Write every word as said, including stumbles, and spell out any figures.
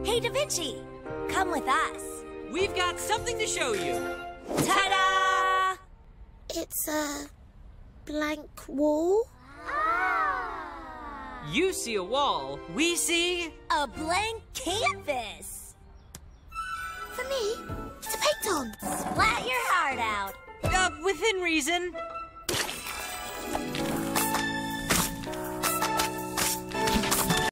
Hey, Da Vinci, come with us. We've got something to show you. Ta-da! It's a blank wall. You see a wall. We see... A blank canvas. For me, to paint on. Splat your heart out. Uh, within reason.